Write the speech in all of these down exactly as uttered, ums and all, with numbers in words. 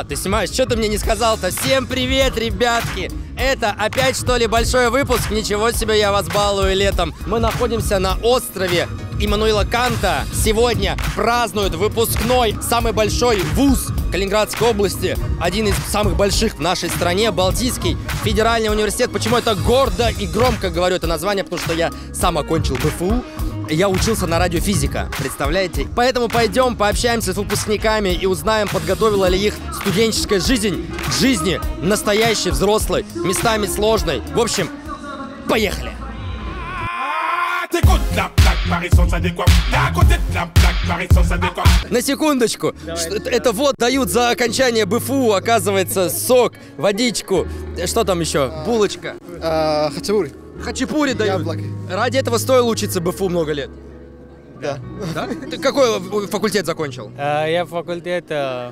А, ты снимаешь, что ты мне не сказал-то? Всем привет, ребятки! Это опять, что ли, большой выпуск? Ничего себе, я вас балую летом. Мы находимся на острове Иммануила Канта. Сегодня празднуют выпускной, самый большой вуз Калининградской области. Один из самых больших в нашей стране, Балтийский федеральный университет. Почему это гордо и громко говорю это название? Потому что я сам окончил БФУ. Я учился на радиофизика, представляете? Поэтому пойдем пообщаемся с выпускниками и узнаем, подготовила ли их студенческая жизнь к жизни настоящей, взрослой, местами сложной. В общем, поехали! На секундочку, что, это вот дают за окончание БФУ, оказывается, сок, водичку, что там еще, булочка? А, хачапури. Хачапури дают. Яблоки. Ради этого стоило учиться БФУ много лет. Да. Да? Ты какой факультет закончил? Uh, я факультет uh,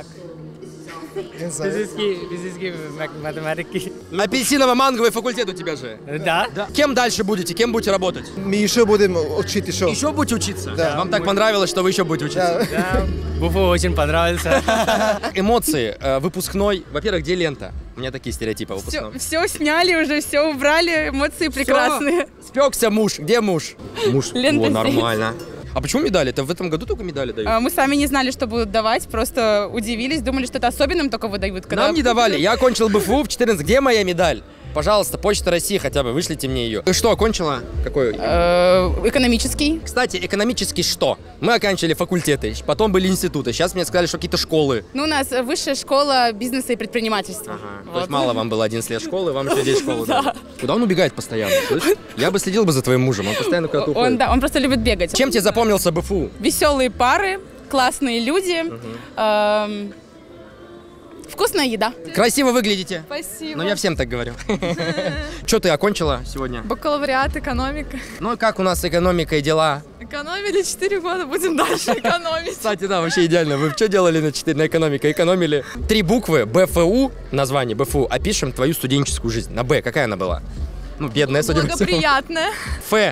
физический, физический, математики. Апельсиново-манговый факультет у тебя же. Да? Да. Кем дальше будете? Кем будете работать? Мы еще будем учить еще. Еще будете учиться? Да. Вам так понравилось, что вы еще будете учиться? Да. БФУ очень понравился. Эмоции, э, выпускной. Во-первых, где лента? У меня такие стереотипы о выпускном. Все, все сняли уже, все убрали, эмоции прекрасные. Всё. Спекся муж. Где муж? Муж. Лента О, здесь. нормально. А почему медали? Это в этом году только медали дают? А, Мы сами не знали, что будут давать, просто удивились, думали, что это особенным только выдают. Когда... Нам не давали. Я окончил БФУ в четырнадцать. Где моя медаль? Пожалуйста, Почта России хотя бы, вышлите мне ее. Ты что, окончила? Какой? Э, Экономический. Кстати, экономический что? Мы оканчивали факультеты, потом были институты. Сейчас мне сказали, что какие-то школы. Ну, у нас высшая школа бизнеса и предпринимательства. Ага. Вот. То есть мало вам было одиннадцать лет школы, вам еще здесь школу дали. Куда он убегает постоянно? Слышь? Я бы следил бы за твоим мужем, он постоянно куда-то Он, уходит. да, он просто любит бегать. Чем тебе запомнился БФУ? Веселые пары, классные люди, эм, вкусная еда. Красиво выглядите. Спасибо. Ну, я всем так говорю. Что ты окончила сегодня? Бакалавриат, экономика. Ну, и как у нас с экономикой дела? Экономили четыре года, будем дальше экономить. Кстати, да, вообще идеально. Вы что делали на, четыре, на экономике? Экономили. Три буквы БФУ, название БФУ, опишем твою студенческую жизнь. На Б какая она была? Ну, бедная, судя по всему. Благоприятная. Ф.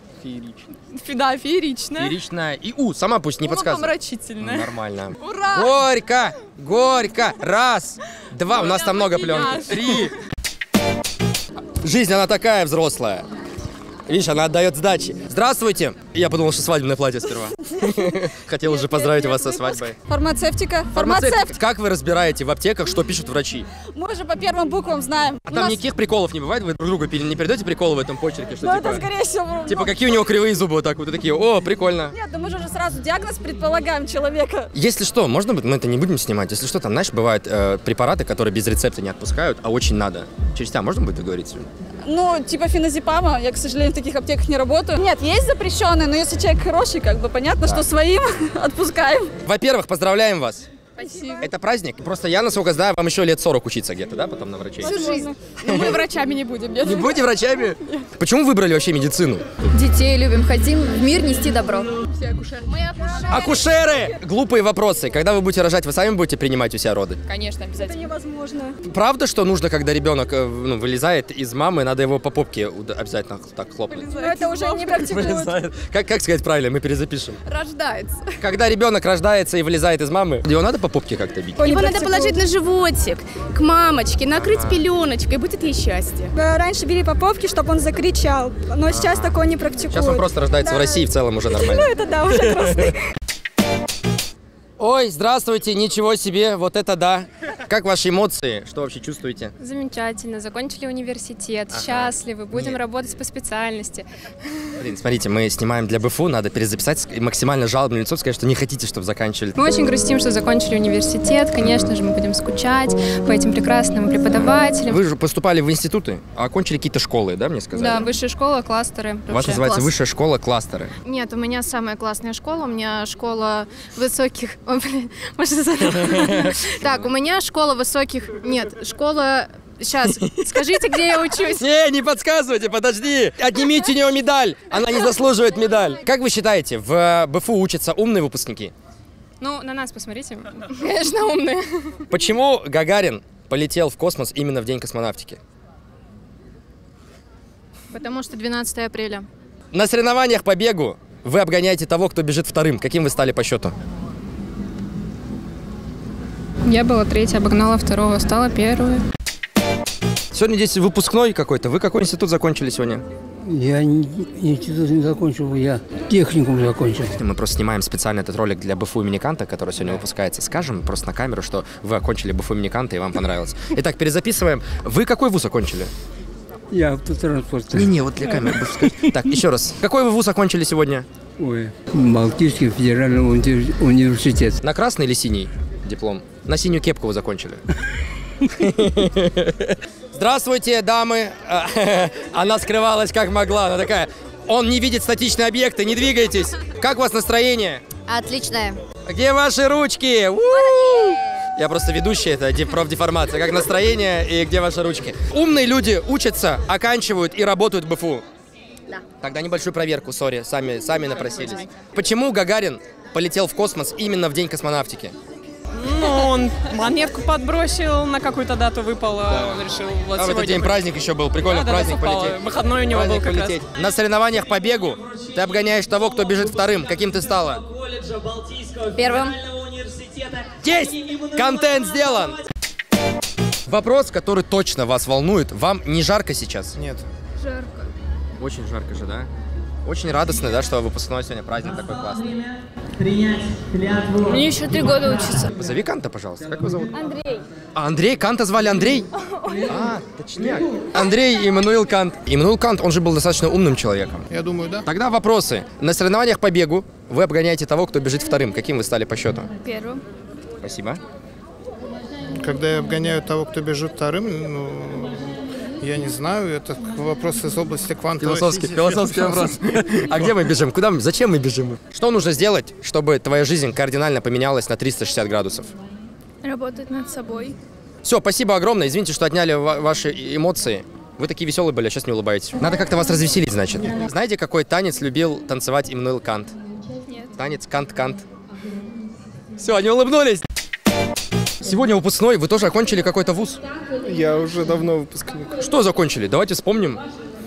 Да, фееричная. Фееричная. И У. Сама пусть не подсказывай. Ну, Помрачительная. нормально. Ура! Горько! Горько! Раз! Два. У нас там много пленки. Три. Жизнь, она такая взрослая. Видишь, она отдает сдачи. Здравствуйте! Я подумал, что свадебное платье сперва. Хотел уже поздравить вас со свадьбой. Фармацевтика. Фармацевт. Как вы разбираете в аптеках, что пишут врачи? Мы же по первым буквам знаем. А там никаких приколов не бывает? Вы друг другу не передаете приколы в этом почерке? Что, Ну, типа, это скорее всего... типа, какие у него кривые зубы вот так вот? И такие, о, прикольно. Нет, да мы же уже сразу диагноз предполагаем человека. Если что, можно быть, мы это не будем снимать. Если что, там, знаешь, бывают э, препараты, которые без рецепта не отпускают, а очень надо. Через тебя можно будет договориться? Ну, типа феназепама, я, к сожалению, в таких аптеках не работаю. Нет, есть запрещенные, но если человек хороший, как бы понятно, что своим отпускаем. Во-первых, поздравляем вас. Спасибо. Это праздник. Просто я, насколько знаю, вам еще лет сорок учиться где-то, да, потом на врачей? Всю жизнь. Но мы врачами не будем, нет? Не будете врачами? Почему выбрали вообще медицину? Детей любим, хотим в мир нести добро. Все акушеры. Мы акушеры. Акушеры! Глупые вопросы. Когда вы будете рожать, вы сами будете принимать у себя роды? Конечно, Это обязательно. невозможно. Правда, что нужно, когда ребенок э, ну, вылезает из мамы, надо его по попке уда- обязательно так хлопнуть? Но это уже не практикуют. Вылезает. Как, как сказать правильно? Мы перезапишем. Рождается. Когда ребенок рождается и вылезает из мамы, его надо по попке как-то бить? Его надо положить на животик, к мамочке, накрыть пеленочкой, и будет ей счастье. Раньше били по попке, чтобы он закричал, но сейчас такое не практикуют. Сейчас он просто рождается в России, в целом уже нормально. Ну это да, уже просто. Ой, здравствуйте, ничего себе, вот это да. Как ваши эмоции? Что вообще чувствуете? Замечательно. Закончили университет, ага. Счастливы, будем Нет. работать по специальности. Блин, смотрите, мы снимаем для БФУ, надо перезаписать и максимально жалобное лицо, сказать, что не хотите, чтобы заканчивали. Мы очень грустим, что закончили университет. Конечно же, мы будем скучать по этим прекрасным преподавателям. Вы же поступали в институты, а окончили какие-то школы, да, мне сказали? Да, высшая школа, кластеры. У вас называется Класс. высшая школа, кластеры. Нет, у меня самая классная школа, у меня школа высоких... Ой, блин, так, у меня школа высоких... Нет, школа... Сейчас, скажите, где я учусь? Не, не подсказывайте, подожди. Отнимите у нее медаль. Она не заслуживает медаль. Как вы считаете, в БФУ учатся умные выпускники? Ну, на нас посмотрите. Конечно, умные. Почему Гагарин полетел в космос именно в день космонавтики? Потому что двенадцатое апреля. На соревнованиях по бегу вы обгоняете того, кто бежит вторым. Каким вы стали по счету? Я была третья, обогнала второго, стала первой. Сегодня здесь выпускной какой-то. Вы какой институт закончили сегодня? Я институт не закончил, я техникум закончил. Мы просто снимаем специально этот ролик для БФУ имени Канта, который сегодня выпускается. Скажем просто на камеру, что вы окончили БФУ имени Канта и вам понравилось. Итак, перезаписываем. Вы какой вуз окончили? Я автотранспорт. Не-не, вот для камеры. Так, еще раз. Какой вы вуз окончили сегодня? Ой, Балтийский федеральный уни- университет. На красный или синий диплом? На синюю кепку вы закончили. Здравствуйте, дамы. Она скрывалась как могла. Она такая: он не видит статичные объекты, не двигайтесь. Как у вас настроение? Отличное. Где ваши ручки? У-у-у! Я просто ведущий, это профдеформация. Как настроение и где ваши ручки? Умные люди учатся, оканчивают и работают в БФУ. Да. Тогда небольшую проверку, сори, сами, сами напросились. Почему Гагарин полетел в космос именно в день космонавтики? Ну, он монетку подбросил, на какую-то дату выпал, да. Он решил вот а сегодня... в этот день праздник еще был, прикольно, да, в праздник да, полететь. Выходной у него праздник был как полететь. раз. На соревнованиях по бегу ты обгоняешь того, кто бежит вторым. Каким ты стала? Первым. Есть! Контент сделан! Вопрос, который точно вас волнует. Вам не жарко сейчас? Нет. Жарко. Очень жарко же, да? Очень радостно, да, что выпускной сегодня праздник такой классный. Мне еще три года учиться. Позови Канта, пожалуйста. Как его зовут? Андрей. А, Андрей? Канта звали Андрей? А, точняк. Андрей Иммануил Кант. Иммануил Кант, он же был достаточно умным человеком. Я думаю, да. Тогда вопросы. На соревнованиях по бегу вы обгоняете того, кто бежит вторым. Каким вы стали по счету? Первым. Спасибо. Когда я обгоняю того, кто бежит вторым, ну, я не знаю, это вопрос из области квантовой Философский, физики. философский вопрос. А где мы бежим? Куда мы? Зачем мы бежим? Что нужно сделать, чтобы твоя жизнь кардинально поменялась на триста шестьдесят градусов? Работать над собой. Все, спасибо огромное. Извините, что отняли ва- ваши эмоции. Вы такие веселые были, а сейчас не улыбаетесь. Надо как-то вас развеселить, значит. Знаете, какой танец любил танцевать Иммануил Кант? Нет. Танец Кант-Кант. Все, они улыбнулись. Сегодня выпускной. Вы тоже окончили какой-то вуз? Я уже давно выпускник. Что закончили? Давайте вспомним.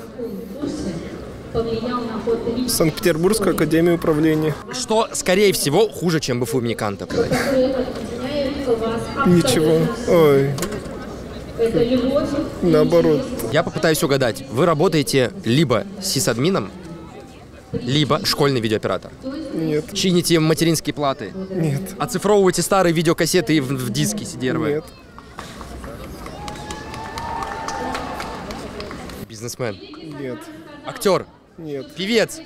Санкт-Петербургскую академию управления. Что, скорее всего, хуже, чем БФУ имени Канта? Ничего. Ой. Наоборот. Я попытаюсь угадать. Вы работаете либо сисадмином, либо школьный видеооператор. Нет. Чините материнские платы. Нет. Оцифровываете старые видеокассеты в, в диски си ди эр ви. Нет. Бизнесмен. Нет. Актер. Нет. Певец.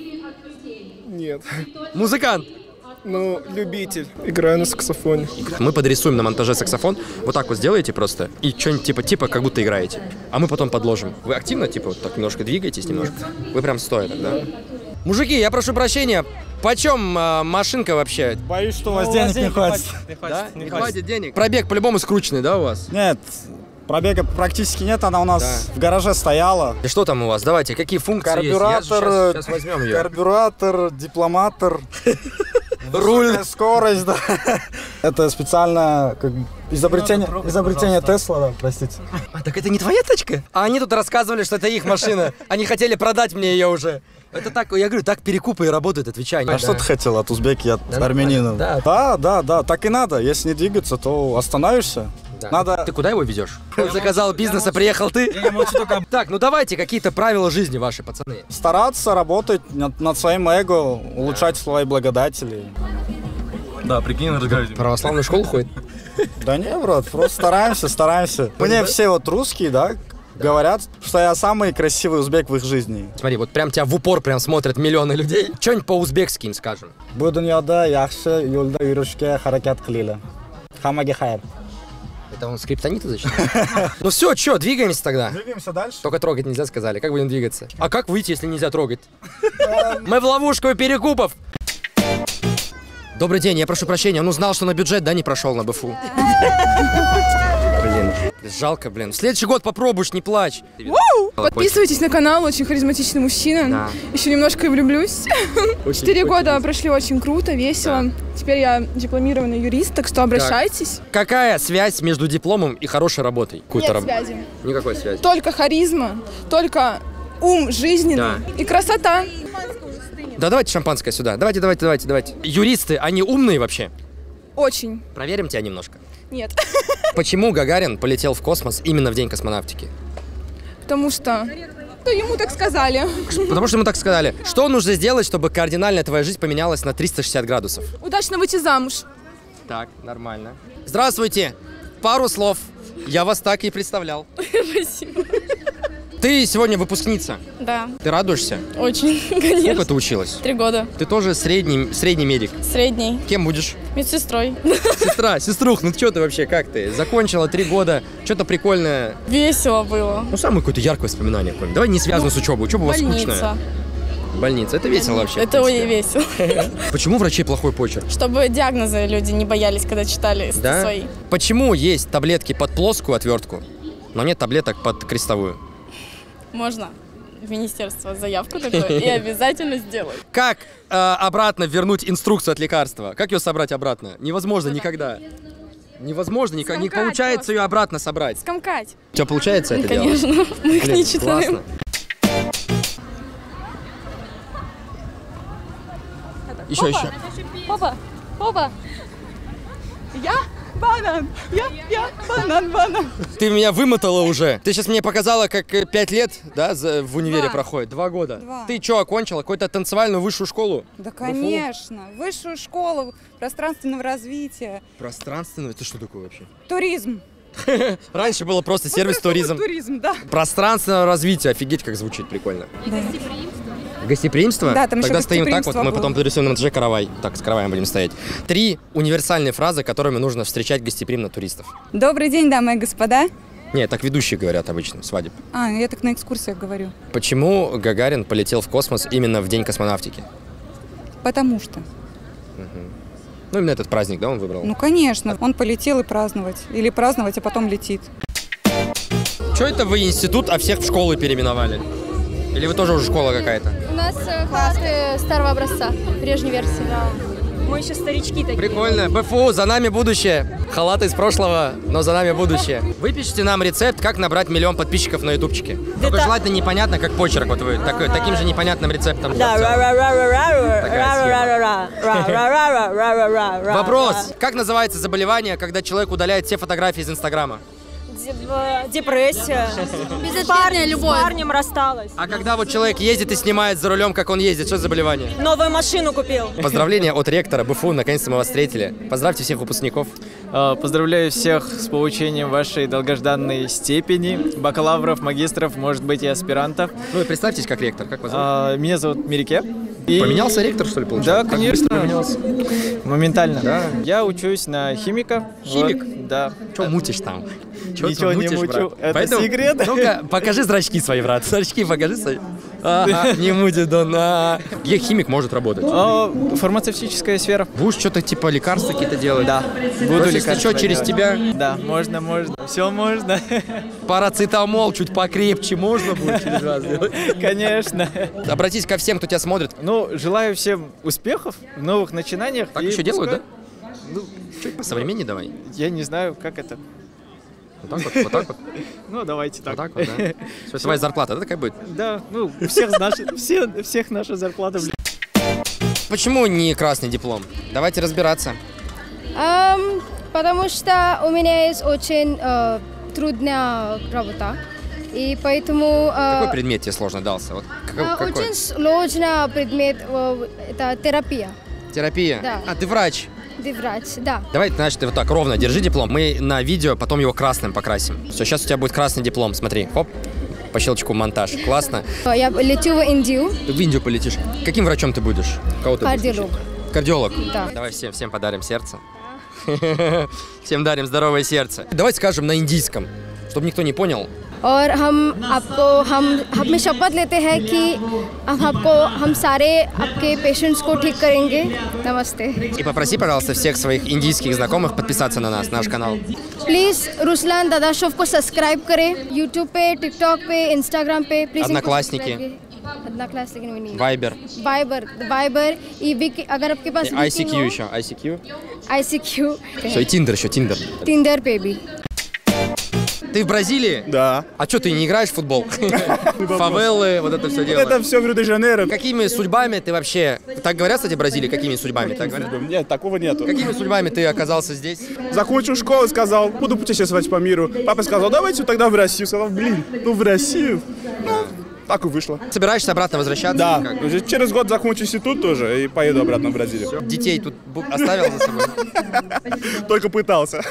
Нет. Музыкант. Ну, любитель. Играю на саксофоне. Мы подрисуем на монтаже саксофон. Вот так вот сделаете просто. И что-нибудь типа, типа, как будто играете. А мы потом подложим. Вы активно, типа, вот так немножко двигаетесь немножко? Вы прям стоя так, да? Мужики, я прошу прощения. Почем а, машинка вообще? Боюсь, что у вас денег не хватит. Да? Не хватит денег. Пробег по-любому скрученный, да, у вас? Нет, пробега практически нет, она у нас в гараже стояла. И что там у вас? Давайте, какие функции Карбюратор, есть? Я же щас, щас возьмем ее. Карбюратор, дипломатор, руль, скорость, да. Это специально как изобретение, изобретение Тесла, да, простите. А, так это не твоя тачка? А они тут рассказывали, что это их машина. Они хотели продать мне ее уже. Это так, я говорю, так перекупы и работают, отвечай. А да. что ты хотел от узбеки, от Да, армянина? да. да, да, да, так и надо. Если не двигаться, то остановишься. Да. Надо... Ты куда его ведешь? Он заказал бизнес, а приехал ты? Так, ну давайте какие-то правила жизни ваши, пацаны. Стараться работать над, над своим эго, улучшать свои благодатели. Да, прикинь, разговаривать. Православную школу ходит? Да не, брат, просто стараемся, стараемся. Мне все вот русские, да, говорят, что я самый красивый узбек в их жизни. Смотри, вот прям тебя в упор прям смотрят миллионы людей. Что-нибудь по-узбекски им скажем. Bu dunyoda yaxshi yo'lda yurishga harakat qilinglar. Hammaga xayr. Это он скриптониты зачем? Ну все, что, двигаемся тогда? Двигаемся дальше. Только трогать нельзя, сказали. Как будем двигаться? А как выйти, если нельзя трогать? Мы в ловушку перекупов. Добрый день, я прошу прощения. Он узнал, что на бюджет, да, не прошел на БФУ. Блин, жалко, блин. В следующий год попробуешь, не плачь. Подписывайтесь на канал, очень харизматичный мужчина. Да. Еще немножко и влюблюсь. Четыре года прошли очень круто, весело. Да. Теперь я дипломированный юрист, так что обращайтесь. Как? Какая связь между дипломом и хорошей работой? Нет раб... связи. Никакой связи. Только харизма, только ум жизненный, да, и красота. Да давайте шампанское сюда. Давайте, давайте, давайте, давайте. Юристы, они умные вообще? Очень. Проверим тебя немножко. Нет. Почему Гагарин полетел в космос именно в день космонавтики? Потому что... То ему так сказали. Потому что ему так сказали. Что нужно сделать, чтобы кардинально твоя жизнь поменялась на триста шестьдесят градусов? Удачно выйти замуж. Так, нормально. Здравствуйте. Пару слов. Я вас так и представлял. Спасибо. Ты сегодня выпускница. Да. Ты радуешься? Очень, конечно. Сколько ты училась? Три года. Ты тоже средний, средний медик? Средний. Кем будешь? Медсестрой. Сестра, сеструх, ну что ты вообще, как ты? Закончила три года, что-то прикольное. Весело было. Ну, самое какое-то яркое воспоминание. Какое. Давай не связано ну, с учебой. Учеба у вас скучная. Больница. Больница. Это весело вообще. Это и весело. Почему врачей плохой почерк? Чтобы диагнозы люди не боялись, когда читали да? свои. Почему есть таблетки под плоскую отвертку, но нет таблеток под крестовую? Можно в министерство заявку такую и обязательно сделаю. Как э, обратно вернуть инструкцию от лекарства? Как ее собрать обратно? Невозможно никогда. Невозможно, никак, не получается просто. Ее обратно собрать. Скомкать. У тебя получается это делать? Конечно, мы их не читаем. Классно. Еще, еще. Опа, опа. Я банан, я, я банан, банан. Ты меня вымотала уже. Ты сейчас мне показала, как пять лет, да, в универе Два. проходит. Два года. Два. Ты что, окончила? Какую-то танцевальную высшую школу? Да, конечно. БФУ? Высшую школу пространственного развития. Пространственного? Это что такое вообще? Туризм. Раньше было просто сервис туризм. Туризм, да. Пространственного развития. Офигеть, как звучит прикольно. Да. Гостеприимство? Да, там Тогда еще стоим так вот, мы было. потом нарисуем на МТЖ каравай. Так, с караваем будем стоять. Три универсальные фразы, которыми нужно встречать гостеприимно туристов. Добрый день, дамы и господа. Не, так ведущие говорят обычно, свадеб. А, я так на экскурсиях говорю. Почему Гагарин полетел в космос именно в день космонавтики? Потому что. Угу. Ну, именно этот праздник, да, он выбрал? Ну, конечно. Он полетел и праздновать. Или праздновать, а потом летит. Что это вы институт, а всех в школы переименовали? Или вы тоже уже школа какая-то? У нас классы старого образца, прежней версии. Да. Мы еще старички такие. Прикольно. БФУ, за нами будущее. Халаты из прошлого, но за нами будущее. Выпишите нам рецепт, как набрать миллион подписчиков на ютубчике. Только Это... желательно непонятно, как почерк. Вот вы так, таким же непонятным рецептом. Да. Вопрос. Как называется заболевание, когда человек удаляет все фотографии из Инстаграма? Депрессия. Безответная любовь. С парнем рассталась. А когда вот человек ездит и снимает за рулем, как он ездит, что за заболевание? Новую машину купил. Поздравления от ректора БФУ, наконец-то мы вас встретили. Поздравьте всех выпускников. Поздравляю всех с получением вашей долгожданной степени. Бакалавров, магистров, может быть и аспирантов. Ну и представьтесь как ректор, как вас зовут? Меня зовут Мирике. И... Поменялся ректор, что ли, получается? Да, конечно. Как поменялся? Моментально. Да. Я учусь на химика. Химик? Вот, да. Что мутишь там? Чё Ничего мутишь, не мучу, брат? это Поэтому, секрет. Ну-ка, покажи зрачки свои, брат. Зрачки покажи свои. Ага, не мутит он. А. Где химик может работать? О, фармацевтическая сфера. Будешь что-то типа лекарства какие-то делать? Да. Буду Просто, лекарства если что, через делать. тебя? Да, можно, можно. Все можно. Парацетамол чуть покрепче можно будет через раз делать? Конечно. Обратись ко всем, кто тебя смотрит. Ну, желаю всем успехов в новых начинаниях. Так и еще делают, пускай... да? Ну, чуть посовременнее давай. Я не знаю, как это. Вот так вот, вот так вот. Ну, давайте так. Вот так вот, да. Что, твоя зарплата, да, такая будет? Да, ну, у всех, наши, все, всех наша зарплата. Почему не красный диплом? Давайте разбираться. Um, потому что у меня есть очень uh, трудная работа. И поэтому... Uh, какой предмет тебе сложно дался? Вот, uh, какой? Очень сложный предмет uh, это терапия. Терапия? Да. А, ты врач? Ты врач, да. Давай, значит, ты вот так ровно держи диплом. Мы на видео потом его красным покрасим. Все, сейчас у тебя будет красный диплом. Смотри, хоп, по щелчку монтаж. Классно. Я лечу в Индию. Ты в Индию полетишь. Каким врачом ты будешь? Кого ты Кардиолог. будешь? Кардиолог? Да. Давай всем, всем подарим сердце. Всем дарим здоровое сердце. Давай скажем на индийском, чтобы никто не понял. और हम आपको हम हमें शपथ लेते हैं कि हम आपको हम सारे आपके पेशेंट्स को ठीक करेंगे. Namaste. И попроси, пожалуйста, всех своих индийских знакомых подписаться на нас, наш канал. Please Ruslan Dadashov को सब्सक्राइब करें. YouTube पे, TikTok पे, Instagram पे. Please Одноклассники. Одноклассники नहीं. Viber. Viber, Viber. И Wiki, अगर आपके पास I C Q еще, I C Q. I C Q. Все, и Tinder еще, Tinder. Tinder पे भी. Ты в Бразилии? Да. А что, ты не играешь в футбол? Фавелы, вот это все дело. Это все в Рио-де-Жанейро. Какими судьбами ты вообще... Так говорят, кстати, в Бразилии, какими судьбами? Так говорят? Нет, такого нету. Какими судьбами ты оказался здесь? Закончил школу, сказал, буду путешествовать по миру. Папа сказал, давайте тогда в Россию. Сказал, блин, ну в Россию. Ну, так и вышло. Собираешься обратно возвращаться? Да. Через год закончу институт тоже и поеду обратно в Бразилию. Детей тут оставил за собой? Только пытался.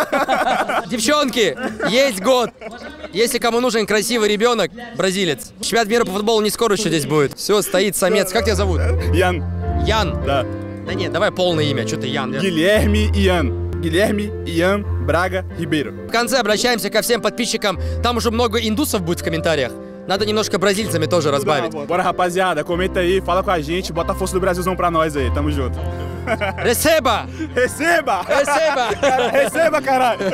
Девчонки, есть год. Если кому нужен красивый ребенок, бразилец. Чемпионат мира по футболу не скоро еще здесь будет. Все, стоит самец. Как тебя зовут? Ян. Ян? Да. Да нет, давай полное имя. Что ты Ян? Гильерми Ян. Гильерми Ян Брага Рибейро. В конце обращаемся ко всем подписчикам. Там уже много индусов будет в комментариях. Надо немножко бразильцами тоже разбавить. Bora, rapaziada, comenta aí, fala com a gente, bota a força do Brasilzão pra nós aí, tamo junto. Receba! Receba! Receba! Receba, caralho!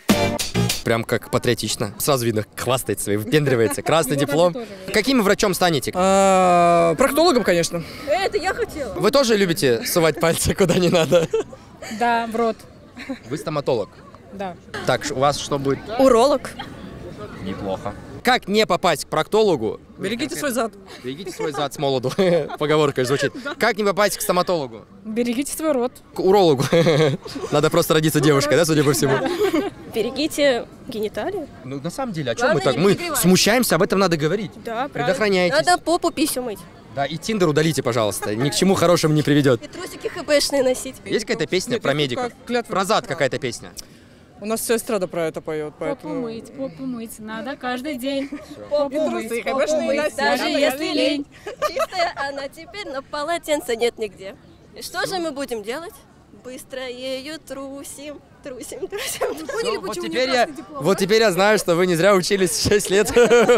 Прям как патриотично. Сразу видно, хвастается, выпендривается. Красный диплом. Каким врачом станете? Проктологом, конечно. Это я хотела. Вы тоже любите сувать пальцы куда не надо? Да, в рот. Вы стоматолог? Да. Так, у вас что будет? Уролог. Неплохо. Как не попасть к проктологу? Берегите свой зад. Берегите свой зад с молоду. Поговорка звучит. Как не попасть к стоматологу? Берегите свой рот. К урологу. Надо просто родиться девушкой, да, судя по всему? Берегите гениталии. Ну, на самом деле, о чем мы так? Мы смущаемся, об этом надо говорить. Да, предохраняйтесь. Надо попу писю мыть. Да, и Тиндер удалите, пожалуйста. Ни к чему хорошему не приведет. И трусики хэпэшные носить. Есть какая-то песня про медиков? Про зад какая-то песня. У нас вся эстрада про это поет, поэтому... Попу мыть, попу мыть надо каждый день. Попу мыть, попу мыть, даже если лень. Чистая она теперь, но полотенца нет нигде. И что же мы будем делать? Быстро ею трусим, трусим, трусим. Ну, вот, теперь я, вот теперь я знаю, что вы не зря учились шесть лет.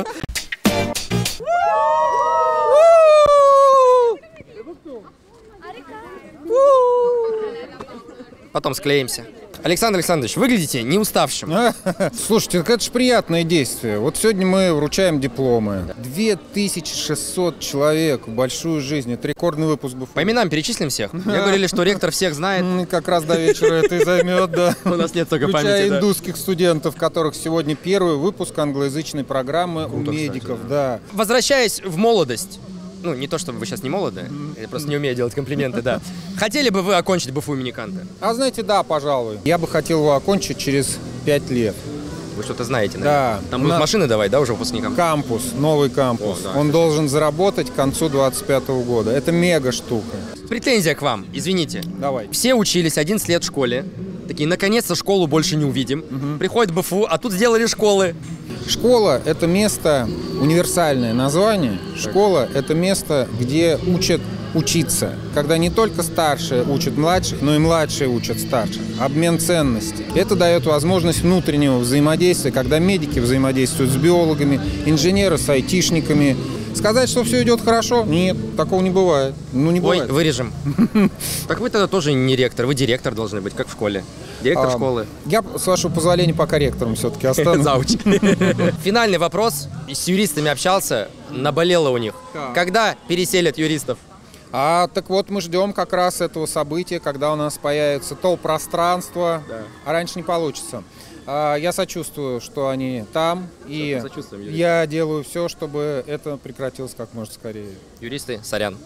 Потом склеимся. Александр Александрович, выглядите не уставшим. Слушайте, так это же приятное действие. Вот сегодня мы вручаем дипломы. две тысячи шестьсот человек, большую жизнь. Это рекордный выпуск БФУ. По именам перечислим всех. Мне говорили, что ректор всех знает. Как раз до вечера это и займет, да. У нас нет только памяти, Включая да. индусских студентов, которых сегодня первый выпуск англоязычной программы у медиков. Да. Возвращаясь в молодость. Ну, не то, чтобы вы сейчас не молоды, я просто не умею делать комплименты, да. Хотели бы вы окончить БФУ имени Канта? А знаете, да, пожалуй. Я бы хотел его окончить через пять лет. Вы что-то знаете, наверное? Да. Там будут На... машины давать, да, уже выпускникам? Кампус, новый кампус. О, да, Он должен заработать к концу двадцать пятого года. Это мега штука. Претензия к вам, извините. Давай. Все учились одиннадцать лет в школе. Такие, наконец-то школу больше не увидим. Угу. Приходит БФУ, а тут сделали школы. Школа – это место, универсальное название. Школа – это место, где учат учиться. Когда не только старшие учат младших, но и младшие учат старших. Обмен ценностей. Это дает возможность внутреннего взаимодействия, когда медики взаимодействуют с биологами, инженеры с айтишниками. Сказать, что все идет хорошо? Нет, такого не бывает. Ну, не бывает. Ой, вырежем. Так вы тогда тоже не ректор, вы директор должны быть, как в школе. Директор а, школы. Я, с вашего позволения, пока ректором все-таки останусь. Зауч. Финальный вопрос. С юристами общался, наболело у них. Когда переселят юристов? А, так вот, мы ждем как раз этого события, когда у нас появится то пространство, да. А раньше не получится. А, я сочувствую, что они там, и я делаю все, чтобы это прекратилось как можно скорее. Юристы, сорян.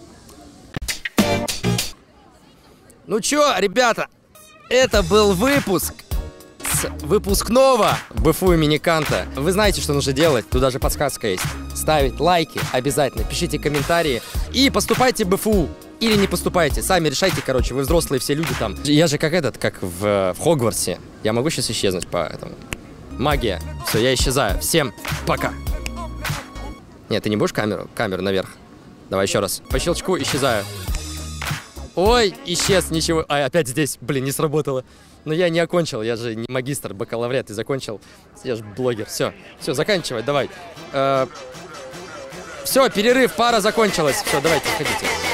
Ну чё, ребята, это был выпуск с выпускного БФУ имени Канта. Вы знаете, что нужно делать, тут даже подсказка есть. Ставить лайки обязательно, пишите комментарии и поступайте в БФУ. Или не поступайте, сами решайте, короче, вы взрослые все люди там. Я же как этот, как в, в Хогвартсе. Я могу сейчас исчезнуть по этому? Магия. Все, я исчезаю. Всем пока. Нет, ты не будешь камеру? Камеру наверх. Давай еще раз. По щелчку исчезаю. Ой, исчез, ничего. А, опять здесь. Блин, не сработало. Но я не окончил, я же не магистр, бакалавриат, и закончил. Я же блогер. Все, все, заканчивай, давай. Э, все, перерыв, пара закончилась. Все, давайте, ходите.